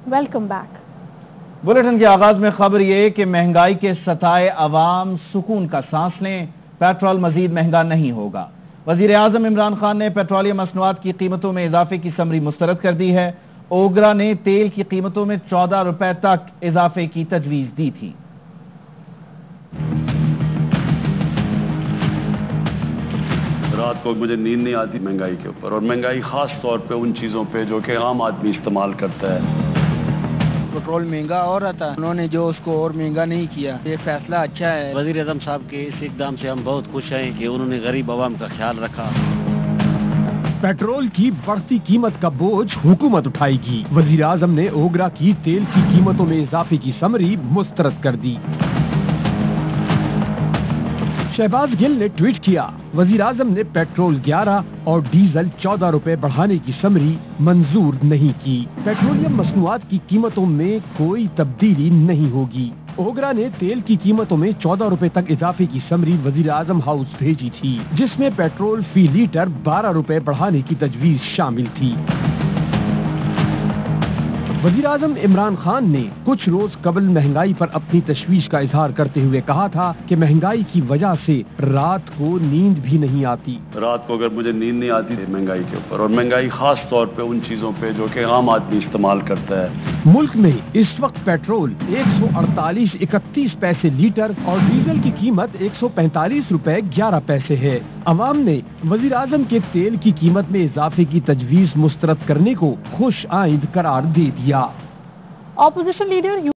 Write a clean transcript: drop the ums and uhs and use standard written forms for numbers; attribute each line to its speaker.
Speaker 1: Welcome back.
Speaker 2: Bulletin کے آغاز میں خبر یہ کہ مہنگائی کے ستائے عوام سکون کا سانس لیں، پیٹرول مزید مہنگا نہیں ہوگا۔ وزیر اعظم عمران خان نے پیٹرولیم مصنوعات کی قیمتوں میں اضافے کی سمری مسترد کر دی ہے۔ اوگرا نے تیل کی قیمتوں میں 14 روپے تک اضافے کی تجویز دی تھی۔
Speaker 3: رات کو مجھے نیند نہیں آتی مہنگائی کے اوپر، اور مہنگائی خاص طور پہ ان چیزوں پہ جو کہ عام آدمی استعمال کرتا ہے۔
Speaker 4: پیٹرول مہنگا اور رہتا ہے، انہوں نے جو اس کو اور مہنگا نہیں کیا، یہ فیصلہ اچھا ہے۔
Speaker 5: وزیر اعظم صاحب کے اس اقدام سے ہم بہت خوش ہیں کہ انہوں نے غریب عوام کا خیال رکھا۔
Speaker 6: پیٹرول کی بڑھتی قیمت کا بوجھ حکومت اٹھائے گی۔ وزیر اعظم نے اوگرا کی تیل کی قیمتوں میں اضافے کی سمری مسترد کر دی۔ شہباز گل نے ٹویٹ کیا، وزیر اعظم نے پیٹرول 11 اور ڈیزل 14 روپے بڑھانے کی سمری منظور نہیں کی۔ پیٹرولیم مصنوعات کی قیمتوں میں کوئی تبدیلی نہیں ہوگی۔ اوگرا نے تیل کی قیمتوں میں 14 روپے تک اضافے کی سمری وزیر اعظم ہاؤس بھیجی تھی، جس میں پیٹرول فی لیٹر 12 روپے بڑھانے کی تجویز شامل تھی۔ وزیر اعظم عمران خان نے کچھ روز قبل مہنگائی پر اپنی تشویش کا اظہار کرتے ہوئے کہا تھا کہ مہنگائی کی وجہ سے رات کو نیند بھی نہیں آتی۔
Speaker 3: رات کو اگر مجھے نیند نہیں آتی مہنگائی کے اوپر، اور مہنگائی خاص طور پہ ان چیزوں پہ جو کہ عام آدمی استعمال کرتا ہے۔
Speaker 6: ملک میں اس وقت پیٹرول 148.31 پیسے لیٹر اور ڈیزل کی قیمت 145 روپے 11 پیسے ہے۔ عوام نے وزیر اعظم کے تیل کی قیمت میں اضافے کی تجویز مسترد کرنے کو خوش آئند قرار دے دیا۔
Speaker 1: Opposition leader